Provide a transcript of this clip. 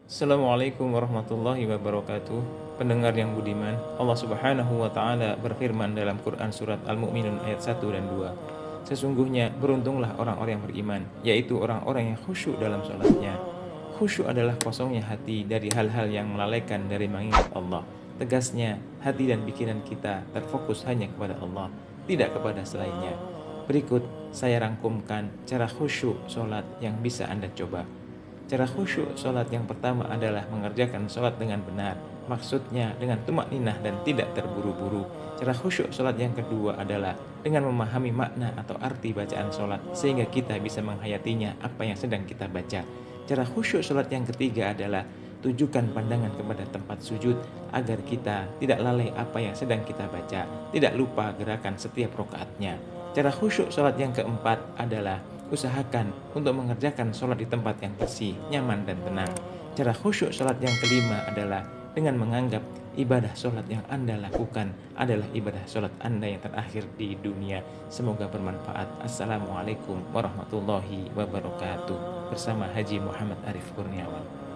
Assalamualaikum warahmatullahi wabarakatuh. Pendengar yang budiman, Allah Subhanahu wa taala berfirman dalam Quran surat Al-Mu'minun ayat 1 dan 2. Sesungguhnya beruntunglah orang-orang yang beriman, yaitu orang-orang yang khusyuk dalam salatnya. Khusyuk adalah kosongnya hati dari hal-hal yang melalaikan dari mengingat Allah. Tegasnya, hati dan pikiran kita terfokus hanya kepada Allah, tidak kepada selainnya. Berikut saya rangkumkan cara khusyuk salat yang bisa Anda coba. Cara khusyuk sholat yang pertama adalah mengerjakan sholat dengan benar. Maksudnya dengan tumakninah dan tidak terburu-buru. Cara khusyuk sholat yang kedua adalah dengan memahami makna atau arti bacaan sholat sehingga kita bisa menghayatinya apa yang sedang kita baca. Cara khusyuk sholat yang ketiga adalah tujukan pandangan kepada tempat sujud agar kita tidak lalai apa yang sedang kita baca, tidak lupa gerakan setiap rokaatnya. Cara khusyuk sholat yang keempat adalah usahakan untuk mengerjakan sholat di tempat yang bersih, nyaman, dan tenang. Cara khusyuk sholat yang kelima adalah dengan menganggap ibadah sholat yang Anda lakukan adalah ibadah sholat Anda yang terakhir di dunia. Semoga bermanfaat. Assalamualaikum warahmatullahi wabarakatuh. Bersama Haji Muhammad Arif Kurniawan.